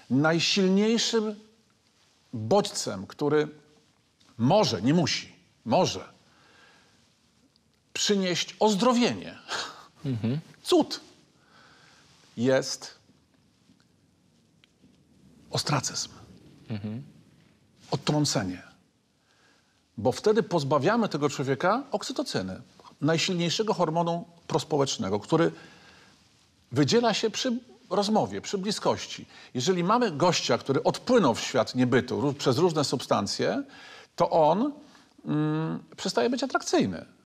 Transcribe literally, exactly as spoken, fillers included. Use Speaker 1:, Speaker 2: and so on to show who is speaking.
Speaker 1: najsilniejszym bodźcem, który może, nie musi, może przynieść ozdrowienie, mhm. cud, jest ostracyzm, mhm. odtrącenie. Bo wtedy pozbawiamy tego człowieka oksytocyny, najsilniejszego hormonu prospołecznego, który wydziela się przy rozmowie, przy bliskości. Jeżeli mamy gościa, który odpłynął w świat niebytu przez różne substancje, to on mm, przestaje być atrakcyjny.